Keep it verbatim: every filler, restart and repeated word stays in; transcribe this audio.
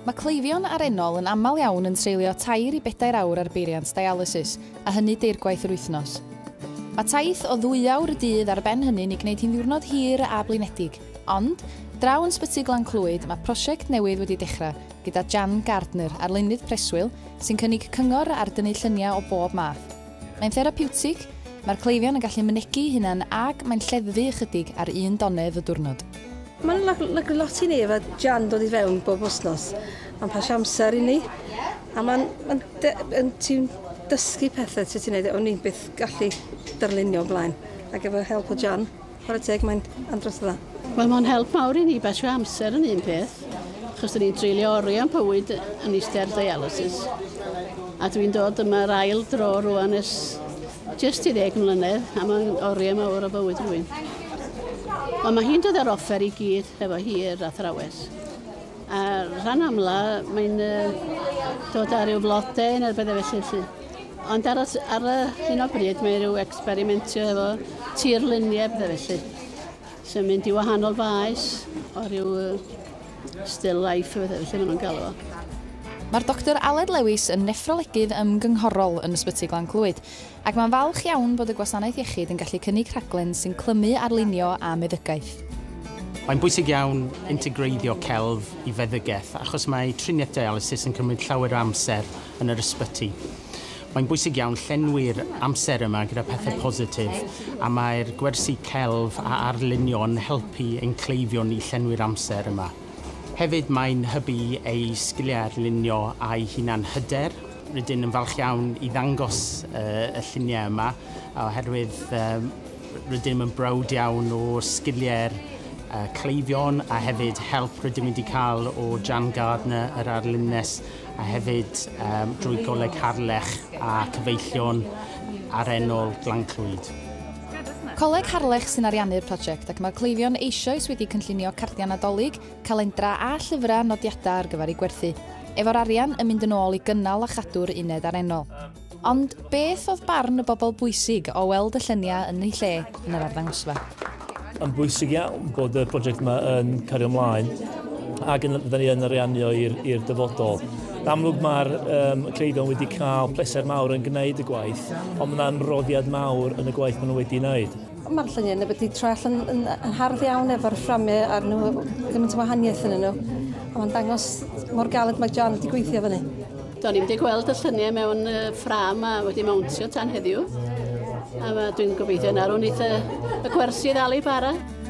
Mae cleifion arenol yn aml iawn yn treulio tair i bedair awr ar beiriant dialysis, a hynny deir gwaith yr wythnos. Mae taith o ddwy awr y dydd ar ben hynny'n i gwneud hi'n ddiwrnod hir a blinedig, ond draw yn Sbyty Glan Clwyd mae prosiect newydd wedi dechrau gyda Jan Gardner, arlunydd preswyl, sy'n cynnig cyngor ar dynnu lluniau o bob math. Mae'n therapiwtig, mae'r cleifion yn gallu mynegu hunan ag mae'n lleddfu ychydig ar un donedd y diwrnod. Mae'n lygu lot i ni efo Jan dod i fewn bob wythnos. Mae'n pas amser i ni. A mae'n ma ti'n dysgu pethau ti ti'n neud, o'n i'n byth gallu darlunio blaen. Ac efo help o Jan, chwarae teg mae'n andros o dda. Wel, mae'n help mawr i ni basio amser yn un peth. Achos dyn ni'n treulio oriau yn bywyd yn eistedd dialysis. A dwi'n dod yma'r ail dro rwan ys jyst i ddeg mlynedd, a mae'n oriau mawr o bywyd rhywun. Ond mae hi'n dod ar offer i gyd efo hir a thrawes. A rhan amla, mae'n uh, dod ar ryw flodau neu bethau felly. Ond ar, ar hyn o bryd, mae rhyw experimentio efo tirluniau bethau felly. Sy'n mynd i wahanol faes o ryw uh, still life bethau felly maen nhw'n galw o. Mae'r doctor Aled Lewis yn neffrolegydd ymgynghorol yn Ysbyty Glan Clwyd, ac mae'n falch iawn bod y gwasanaeth iechyd yn gallu cynnig rhaglen sy'n clymu arlunio a meddygaeth. Mae'n bwysig iawn integreiddio celf i feddygaeth, achos mae triniaeth dialysis yn cymryd llawer o amser yn yr ysbyty. Mae'n bwysig iawn llenwi'r amser yma gyda pethau positif, a mae'r gwersi celf a arlunio yn helpu ein cleifion i llenwi'r amser yma. Hefyd mae'n hybu ei sgiliau arlunio a'i hunan hyder. Rydyn yn falch iawn i ddangos uh, y lluniau yma, oherwydd um, rydyn yn brawd iawn o sgiliau'r uh, cleifion, a hefyd help rydyn wedi cael o Jan Gardner, yr arlunes, a hefyd um, drwy Goleg Harlech a cyfeillion arenol Glan Clwyd. Coleg Harlech sy'n ariannu'r prosiect ac mae'r cleifion eisoes wedi cynllunio cardiau nadolig, calendra a llyfrau nodiadau ar gyfer ei gwerthu, efo'r arian yn mynd yn ôl i gynnal a chadw'r uned arenol. Ond beth oedd barn y bobl bwysig o weld y lluniau yn ei lle yn yr arddangosfa? Yn bwysig iawn bod y prosiect yma yn cario ymlaen ac fydden ni yn ariannio i'r dyfodol. Yn amlwg mae'r um, cleifion wedi cael pleser mawr yn gwneud y gwaith, ond mae'n roddiad mawr yn y gwaith maen nhw wedi wneud. Mae'r lluniau wedi troi allan yn, yn hardd iawn efo'r fframau ar nhw, ddim yn wahaniaeth yn nhw. A mae'n dangos mor galed mae Jan wedi gweithio fyny. Do'n i wedi gweld y lluniau mewn uh, ffram a wedi mawntio tan heddiw. A dwi'n gobeithio na rwy'n eitha y gwersi ddal i bara.